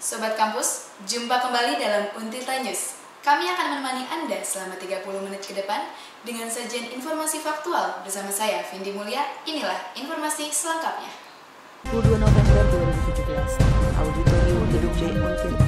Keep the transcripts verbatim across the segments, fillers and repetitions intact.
Sobat Kampus, jumpa kembali dalam Untirta News. Kami akan menemani Anda selama tiga puluh menit ke depan dengan sajian informasi faktual bersama saya, Vindi Mulya. Inilah informasi selengkapnya. dua puluh dua November dua ribu tujuh belas, Auditorium Gedung B Untirta.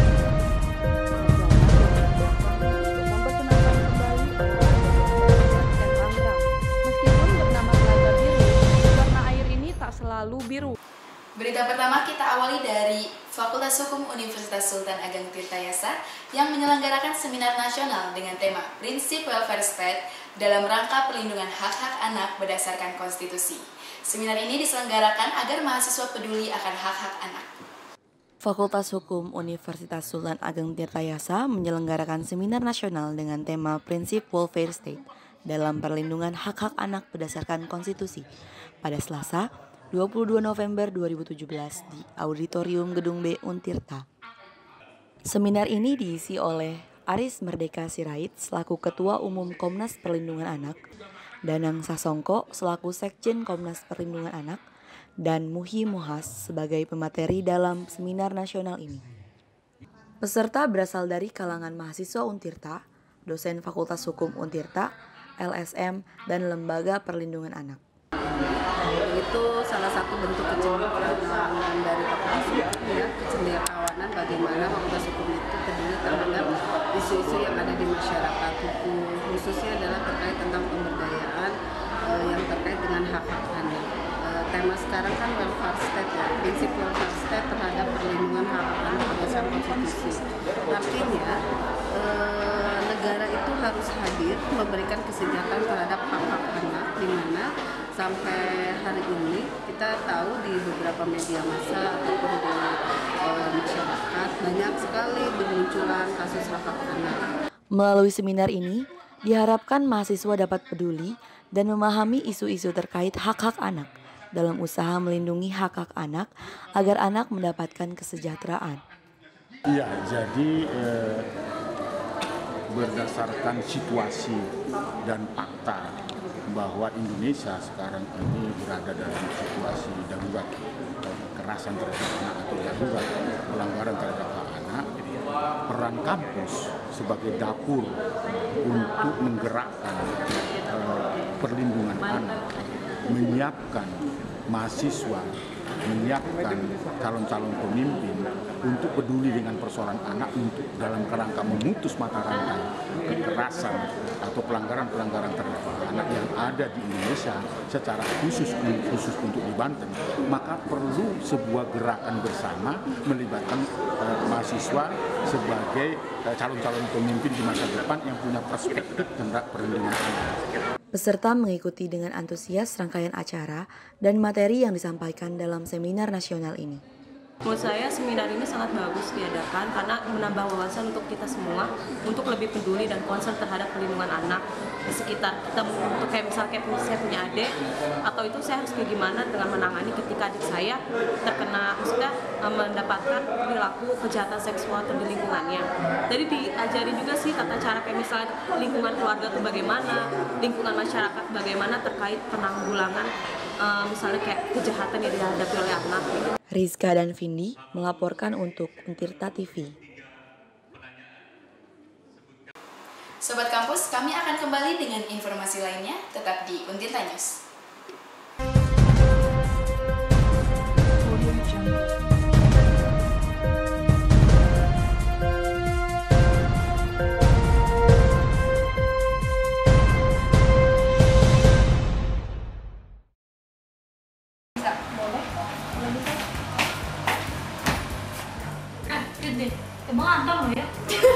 Meskipun bernama Telaga Biru, warna air ini tak selalu biru. Berita pertama kita awali dari Fakultas Hukum Universitas Sultan Ageng Tirtayasa yang menyelenggarakan seminar nasional dengan tema Prinsip Welfare State dalam rangka perlindungan hak-hak anak berdasarkan konstitusi. Seminar ini diselenggarakan agar mahasiswa peduli akan hak-hak anak. Fakultas Hukum Universitas Sultan Ageng Tirtayasa menyelenggarakan seminar nasional dengan tema Prinsip Welfare State dalam perlindungan hak-hak anak berdasarkan konstitusi pada Selasa, dua puluh dua November dua ribu tujuh belas di Auditorium Gedung B Untirta. Seminar ini diisi oleh Aris Merdeka Sirait selaku Ketua Umum Komnas Perlindungan Anak, Danang Sasongko selaku Sekjen Komnas Perlindungan Anak, dan Muhi Mohas sebagai pemateri dalam seminar nasional ini. Peserta berasal dari kalangan mahasiswa Untirta, dosen Fakultas Hukum Untirta, L S M, dan Lembaga Perlindungan Anak. Itu salah satu bentuk kecenderungan dari Fakultas Hukum, ya, kecenderungan bagaimana Fakultas Hukum itu peduli terhadap isu-isu yang ada di masyarakat hukum, khususnya adalah terkait tentang pemberdayaan eh, yang terkait dengan hak-hak anak. Eh, tema sekarang kan welfare state, ya, prinsip welfare state terhadap perlindungan hak-hak anak berdasarkan konstitusi. Artinya eh, negara itu harus hadir memberikan kesejahteraan terhadap hak-hak anak, di mana sampai hari ini kita tahu di beberapa media massa ataupun di e, masyarakat banyak sekali bermunculan kasus hak-hak anak. Melalui seminar ini, diharapkan mahasiswa dapat peduli dan memahami isu-isu terkait hak-hak anak dalam usaha melindungi hak-hak anak agar anak mendapatkan kesejahteraan. Iya, jadi eh, berdasarkan situasi dan fakta bahwa Indonesia sekarang ini berada dalam situasi darurat kekerasan terhadap anak atau darurat pelanggaran terhadap hak anak, peran kampus sebagai dapur untuk menggerakkan eh, perlindungan anak, menyiapkan mahasiswa, menyiapkan calon-calon pemimpin untuk peduli dengan persoalan anak untuk dalam kerangka memutus mata rantai kekerasan atau pelanggaran-pelanggaran terhadap anak yang ada di Indonesia secara khusus khusus untuk di Banten, maka perlu sebuah gerakan bersama melibatkan eh, mahasiswa sebagai eh, calon-calon pemimpin di masa depan yang punya perspektif tentang perlindungan anak. Peserta mengikuti dengan antusias rangkaian acara dan materi yang disampaikan dalam seminar nasional ini. Menurut saya seminar ini sangat bagus diadakan karena menambah wawasan untuk kita semua untuk lebih peduli dan concern terhadap perlindungan anak di sekitar kita. Untuk kayak misalnya kayak saya punya adik, atau itu saya harus kayak gimana dengan menangani ketika adik saya terkena, maksudnya mendapatkan perilaku kejahatan seksual atau di lingkungannya. Jadi diajari juga sih tata cara kayak misalnya lingkungan keluarga itu bagaimana, lingkungan masyarakat bagaimana terkait penanggulangan uh, misalnya kayak kejahatan yang dihadapi oleh anak. Rizka dan Vindi melaporkan untuk Untirta T V. Sobat Kampus, kami akan kembali dengan informasi lainnya, tetap di Untirta News. Emang anteng lo ya?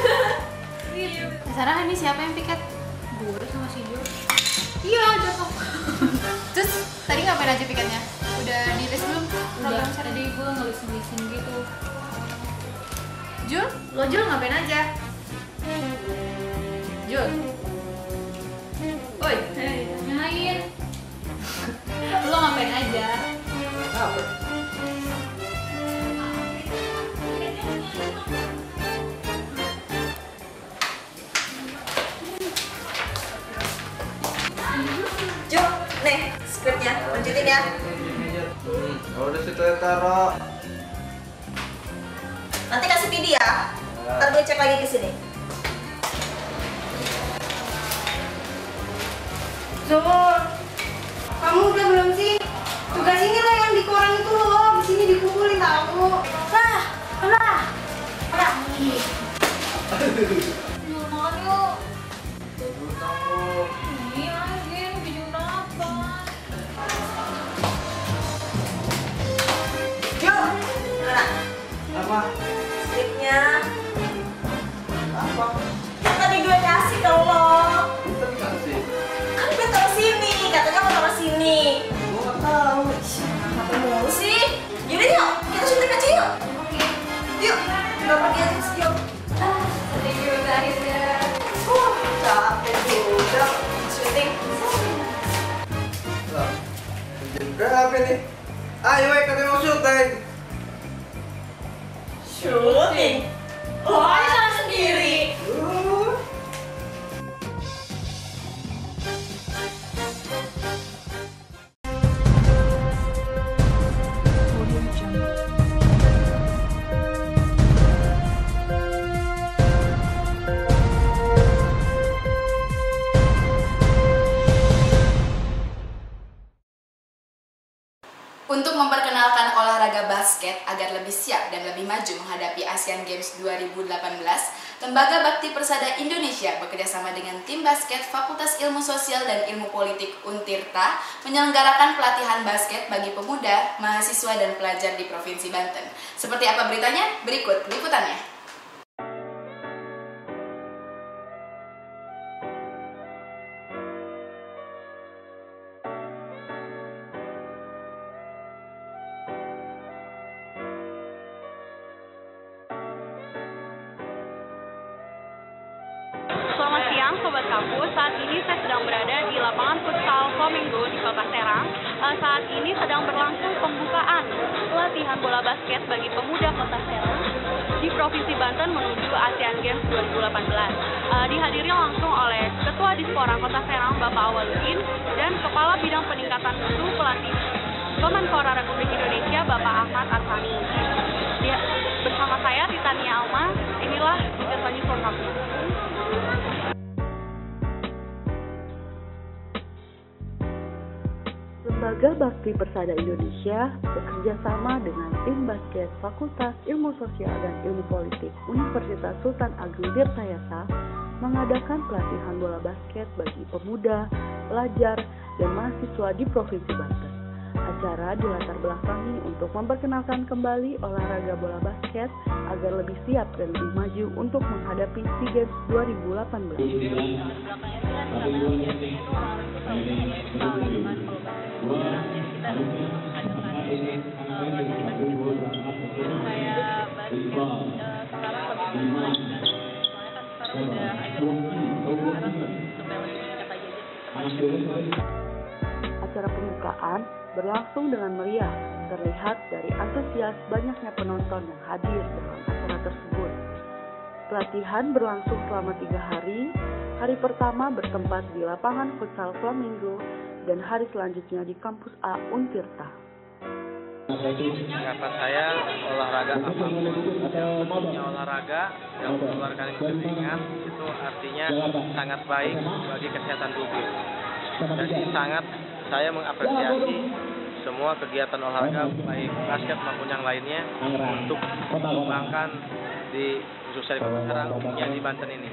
Sarah, ini siapa yang piket? Gue sama si Jo. Iya, jatuh. Terus tadi ngapain aja piketnya? Udah di list belum? Udah, tadi gue ngelis-ngelisin gitu. Jul, lo Jul ngapain aja? Jul. Oi, Hei, tanyain. lo ngapain aja? Jo, nih skripnya, lanjutin ya. Hmm, udah situ ya taruh. Nanti kasih P D ya. Ntar gue cek lagi ke sini. Zul, kamu udah belum sih? Tugas ini lah yang di koran itu loh, di sini dikumpulin tahu. Lah, lah, lah. Yuk makan yuk. Ini lagi biju apa? Yuk, mana? Apa? Skripnya. Apa? Yang tadi gue kasih ke lo. Kita kasih. Kan gue taruh sini, katanya mau taruh sini. Gue nggak tahu. Apa mulu sih? Yaudah yuk, kita syuting aja yuk. Oke. Yuk, nggak pergi aja sih yuk. Thank you akhirnya. Uh, capek juga syuting. Lah, jam berapa nih? Ayo, eh, katanya mau syuting. Syuting? Lo aja sendiri. Uh. Untuk memperkenalkan olahraga basket agar lebih siap dan lebih maju menghadapi Asian Games dua ribu delapan belas, Lembaga Bakti Persada Indonesia bekerjasama dengan tim basket Fakultas Ilmu Sosial dan Ilmu Politik Untirta menyelenggarakan pelatihan basket bagi pemuda, mahasiswa, dan pelajar di Provinsi Banten. Seperti apa beritanya? Berikut liputannya. Selamat siang Sobat Kampus, saat ini saya sedang berada di lapangan futsal Flamingo di Kota Serang. Uh, saat ini sedang berlangsung pembukaan pelatihan bola basket bagi pemuda Kota Serang di Provinsi Banten menuju Asian Games dua ribu delapan belas. Uh, dihadiri langsung oleh Ketua Disporan Kota Serang Bapak Awaludin dan Kepala Bidang Peningkatan Mutu Pelatih Kemenpora Republik Indonesia Bapak Ahmad Arsani. Dia, bersama saya Titania Alma, inilah Interview Kampus. Lembaga Bakti Persada Indonesia bekerja sama dengan tim basket Fakultas Ilmu Sosial dan Ilmu Politik Universitas Sultan Ageng Tirtayasa mengadakan pelatihan bola basket bagi pemuda, pelajar, dan mahasiswa di Provinsi Banten. Acara dilatar belakangi untuk memperkenalkan kembali olahraga bola basket agar lebih siap dan lebih maju untuk menghadapi SEA Games dua ribu delapan belas. Acara pembukaan berlangsung dengan meriah, terlihat dari antusias banyaknya penonton yang hadir dalam acara tersebut. Pelatihan berlangsung selama tiga hari. Hari pertama bertempat di lapangan futsal Flamingo dan hari selanjutnya di kampus A Untirta. Harapan saya olahraga apapun yang bentuknya olahraga yang mengeluarkan keringat itu artinya sangat baik bagi kesehatan tubuh. Jadi sangat saya mengapresiasi semua kegiatan olahraga baik basket maupun yang lainnya untuk mengembangkan di khususnya di Kota Serang yang di Banten ini.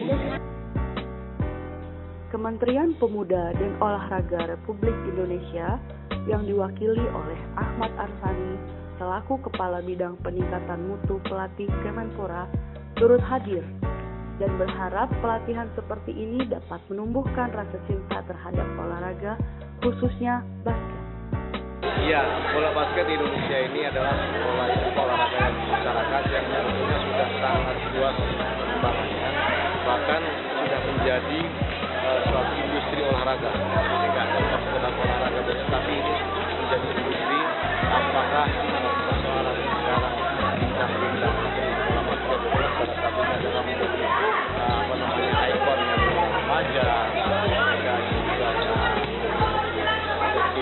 Kementerian Pemuda dan Olahraga Republik Indonesia yang diwakili oleh Ahmad Arsani selaku Kepala Bidang Peningkatan Mutu Pelatih Kemenpora turut hadir dan berharap pelatihan seperti ini dapat menumbuhkan rasa cinta terhadap olahraga, khususnya basket. Iya, bola basket di Indonesia ini adalah bola olahraga yang masyarakat yang tentunya sudah sangat luas perkembangannya, bahkan sudah menjadi uh, suatu industri olahraga. Jadi nggak hanya sekedar olahraga saja, tapi ini menjadi industri. Apakah uh, persoalan sekarang yang kita bola basket adalah salah satunya adalah menjadi uh, apa namanya ikon yang remaja, dan juga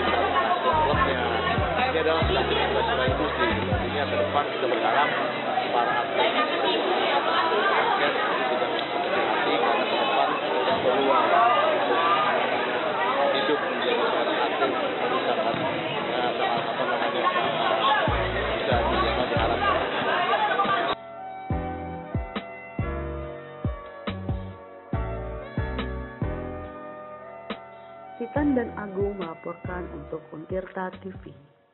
ini adalah sebuah industri. Ini ke depan kita berharap para atlet basket tidak hati karena ke depan peluang hidup menjadi seorang atlet itu sangat eh, sangat apa namanya sangat bisa bisa diharapkan. Titan dan Agung melaporkan untuk Untirta T V.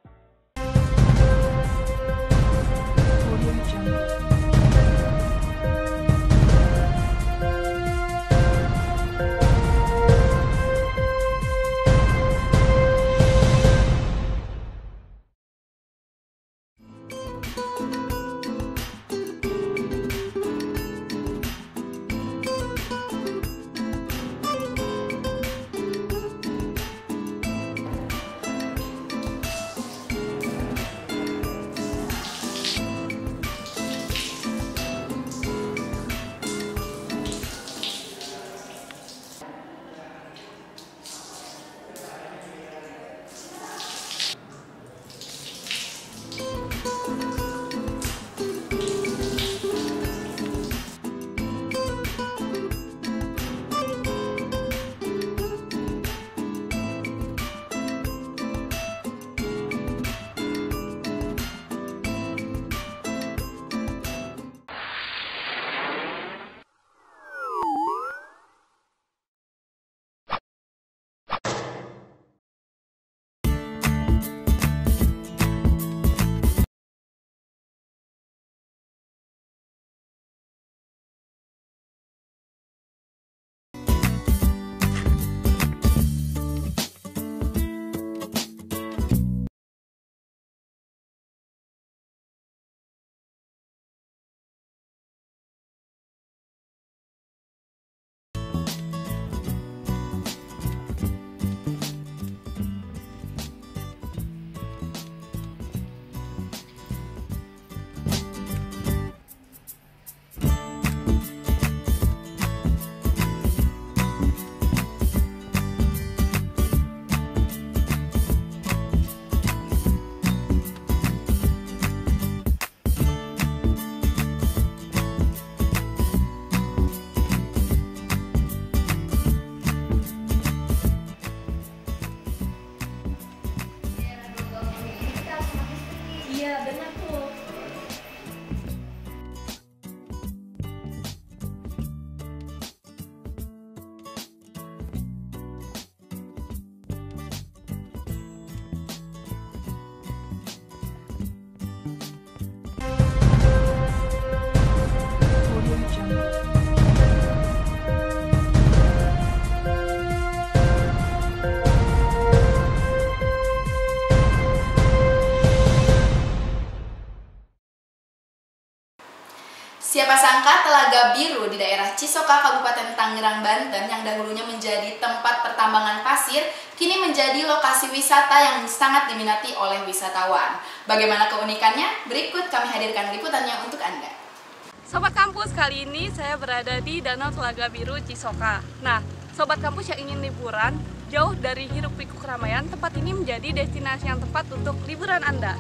Siapa sangka Telaga Biru di daerah Cisoka, Kabupaten Tangerang, Banten yang dahulunya menjadi tempat pertambangan pasir, kini menjadi lokasi wisata yang sangat diminati oleh wisatawan. Bagaimana keunikannya? Berikut kami hadirkan liputannya untuk Anda. Sobat Kampus, kali ini saya berada di Danau Telaga Biru Cisoka. Nah, Sobat Kampus yang ingin liburan, jauh dari hiruk-pikuk keramaian, tempat ini menjadi destinasi yang tepat untuk liburan Anda.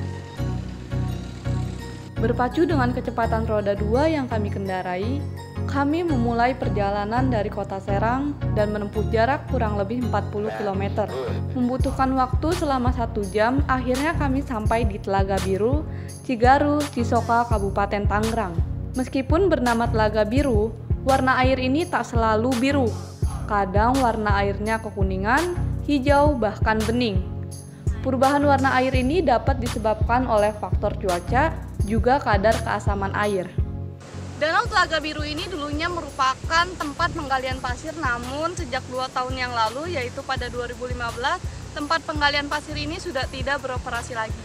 Berpacu dengan kecepatan roda dua yang kami kendarai, kami memulai perjalanan dari kota Serang dan menempuh jarak kurang lebih empat puluh kilometer. Membutuhkan waktu selama satu jam, akhirnya kami sampai di Telaga Biru, Cigaru, Cisoka, Kabupaten Tangerang. Meskipun bernama Telaga Biru, warna air ini tak selalu biru. Kadang warna airnya kekuningan, hijau, bahkan bening. Perubahan warna air ini dapat disebabkan oleh faktor cuaca, juga kadar keasaman air. Danau Telaga Biru ini dulunya merupakan tempat penggalian pasir, namun sejak dua tahun yang lalu, yaitu pada dua ribu lima belas, tempat penggalian pasir ini sudah tidak beroperasi lagi.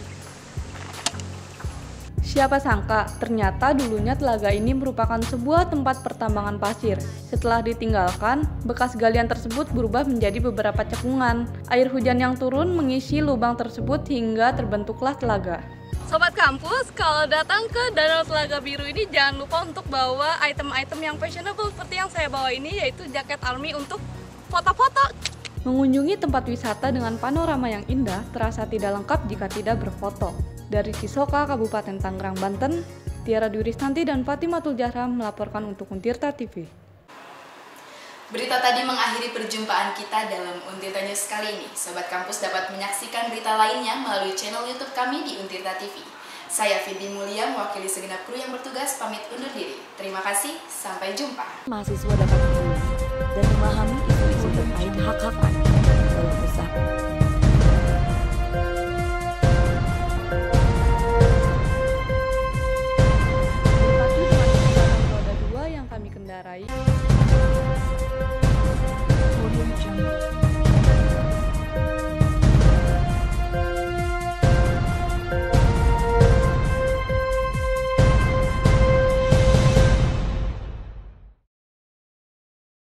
Siapa sangka, ternyata dulunya telaga ini merupakan sebuah tempat pertambangan pasir. Setelah ditinggalkan, bekas galian tersebut berubah menjadi beberapa cekungan. Air hujan yang turun mengisi lubang tersebut hingga terbentuklah telaga. Sobat Kampus, kalau datang ke Danau Telaga Biru ini jangan lupa untuk bawa item-item yang fashionable seperti yang saya bawa ini, yaitu jaket army untuk foto-foto. Mengunjungi tempat wisata dengan panorama yang indah terasa tidak lengkap jika tidak berfoto. Dari Cisoka, Kabupaten Tangerang, Banten, Tiara Duristanti dan Fatimatul Zahra melaporkan untuk Untirta T V. Berita tadi mengakhiri perjumpaan kita dalam Untirta News kali ini. Sobat Kampus dapat menyaksikan berita lainnya melalui channel YouTube kami di Untirta T V. Saya Fidi Mulia, mewakili segenap kru yang bertugas, pamit undur diri. Terima kasih, sampai jumpa. Mahasiswa dapat menulis dan memahami isu-isu terkait hak-hak anak.